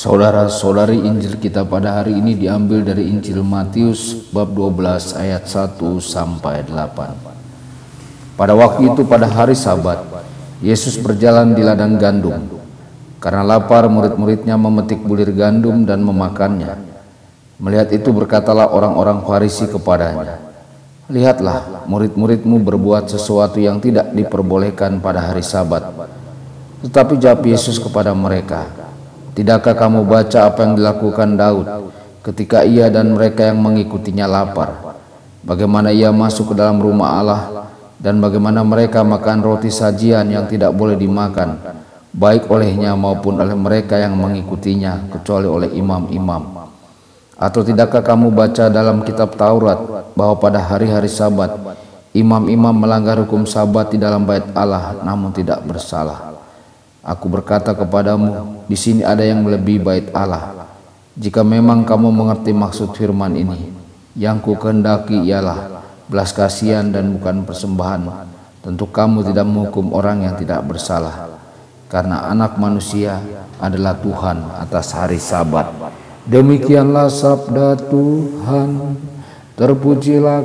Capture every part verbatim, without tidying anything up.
Saudara-saudari, Injil kita pada hari ini diambil dari Injil Matius bab dua belas ayat satu sampai delapan. Pada waktu itu pada hari Sabat, Yesus berjalan di ladang gandum. Karena lapar, murid-muridnya memetik bulir gandum dan memakannya. Melihat itu berkatalah orang-orang Farisi kepadanya, "Lihatlah, murid-muridmu berbuat sesuatu yang tidak diperbolehkan pada hari Sabat." Tetapi jawab Yesus kepada mereka, "Tidakkah kamu baca apa yang dilakukan Daud ketika ia dan mereka yang mengikutinya lapar? Bagaimana ia masuk ke dalam rumah Allah dan bagaimana mereka makan roti sajian yang tidak boleh dimakan, baik olehnya maupun oleh mereka yang mengikutinya, kecuali oleh imam-imam? Atau tidakkah kamu baca dalam kitab Taurat bahwa pada hari-hari Sabat imam-imam melanggar hukum Sabat di dalam bait Allah namun tidak bersalah? Aku berkata kepadamu, di sini ada yang melebihi bait Allah. Jika memang kamu mengerti maksud firman ini, yang ku kehendaki ialah belas kasihan dan bukan persembahan, tentu kamu tidak menghukum orang yang tidak bersalah, karena Anak Manusia adalah Tuhan atas hari Sabat." Demikianlah sabda Tuhan. Terpujilah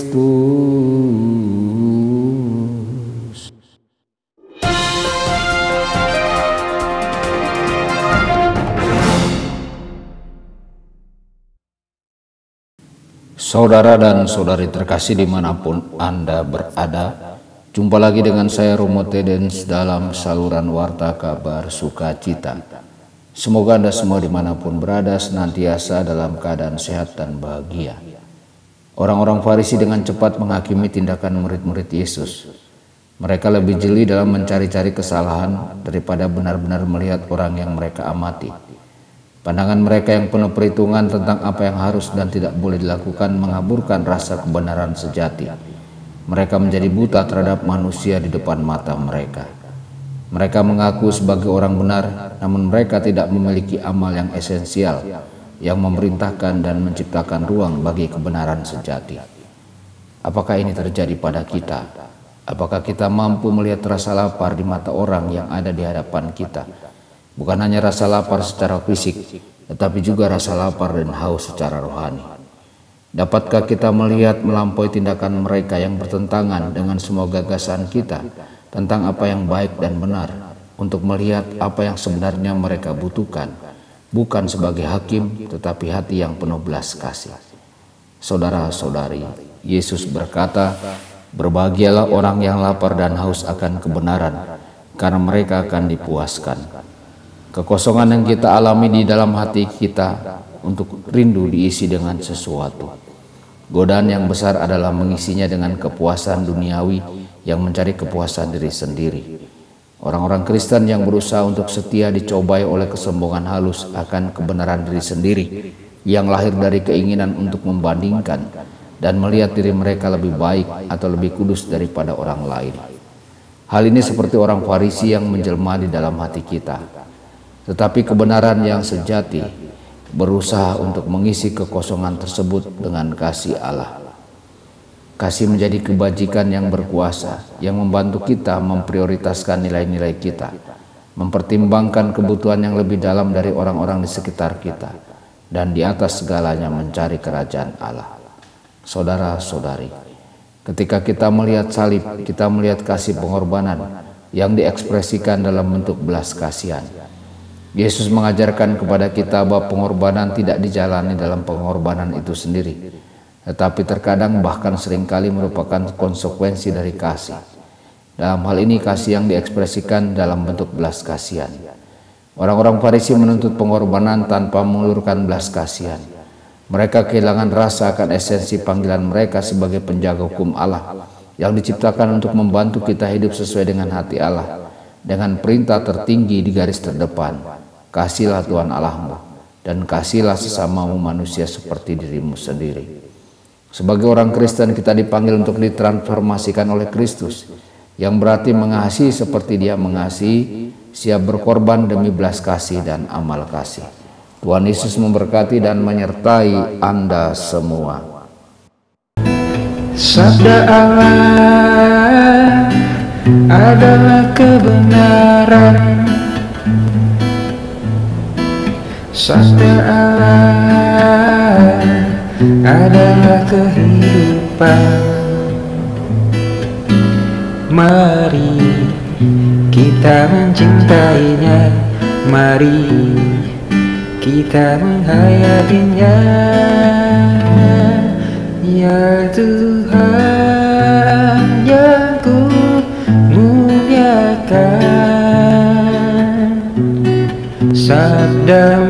Kristus. Saudara dan saudari terkasih dimanapun Anda berada, jumpa lagi dengan saya Romo Tedens dalam saluran Warta Kabar Sukacita. Semoga Anda semua dimanapun berada senantiasa dalam keadaan sehat dan bahagia. Orang-orang Farisi dengan cepat menghakimi tindakan murid-murid Yesus. Mereka lebih jeli dalam mencari-cari kesalahan daripada benar-benar melihat orang yang mereka amati. Pandangan mereka yang penuh perhitungan tentang apa yang harus dan tidak boleh dilakukan mengaburkan rasa kebenaran sejati. Mereka menjadi buta terhadap manusia di depan mata mereka. Mereka mengaku sebagai orang benar, namun mereka tidak memiliki amal yang esensial yang memerintahkan dan menciptakan ruang bagi kebenaran sejati. Apakah ini terjadi pada kita? Apakah kita mampu melihat rasa lapar di mata orang yang ada di hadapan kita? Bukan hanya rasa lapar secara fisik, tetapi juga rasa lapar dan haus secara rohani. Dapatkah kita melihat melampaui tindakan mereka yang bertentangan dengan semua gagasan kita tentang apa yang baik dan benar, untuk melihat apa yang sebenarnya mereka butuhkan, bukan sebagai hakim tetapi hati yang penuh belas kasih? Saudara-saudari, Yesus berkata, "Berbahagialah orang yang lapar dan haus akan kebenaran, karena mereka akan dipuaskan." Kekosongan yang kita alami di dalam hati kita untuk rindu diisi dengan sesuatu. Godaan yang besar adalah mengisinya dengan kepuasan duniawi yang mencari kepuasan diri sendiri. Orang-orang Kristen yang berusaha untuk setia dicobai oleh kesombongan halus akan kebenaran diri sendiri yang lahir dari keinginan untuk membandingkan dan melihat diri mereka lebih baik atau lebih kudus daripada orang lain. Hal ini seperti orang Farisi yang menjelma di dalam hati kita. Tetapi kebenaran yang sejati berusaha untuk mengisi kekosongan tersebut dengan kasih Allah. Kasih menjadi kebajikan yang berkuasa, yang membantu kita memprioritaskan nilai-nilai kita, mempertimbangkan kebutuhan yang lebih dalam dari orang-orang di sekitar kita, dan di atas segalanya mencari kerajaan Allah. Saudara-saudari, ketika kita melihat salib, kita melihat kasih pengorbanan yang diekspresikan dalam bentuk belas kasihan. Yesus mengajarkan kepada kita bahwa pengorbanan tidak dijalani dalam pengorbanan itu sendiri, tetapi terkadang bahkan seringkali merupakan konsekuensi dari kasih. Dalam hal ini kasih yang diekspresikan dalam bentuk belas kasihan. Orang-orang Farisi menuntut pengorbanan tanpa mengulurkan belas kasihan. Mereka kehilangan rasa akan esensi panggilan mereka sebagai penjaga hukum Allah yang diciptakan untuk membantu kita hidup sesuai dengan hati Allah, dengan perintah tertinggi di garis terdepan, "Kasihilah Tuhan Allahmu dan kasihilah sesamamu manusia seperti dirimu sendiri." Sebagai orang Kristen kita dipanggil untuk ditransformasikan oleh Kristus, yang berarti mengasihi seperti Dia mengasihi, siap berkorban demi belas kasih dan amal kasih. Tuhan Yesus memberkati dan menyertai Anda semua. Sabda Allah adalah kebenaran. Sabda Allah adalah kehidupan. Mari kita mencintainya, mari kita menghayatinya. Ya Tuhan yang ku muliakan, sabda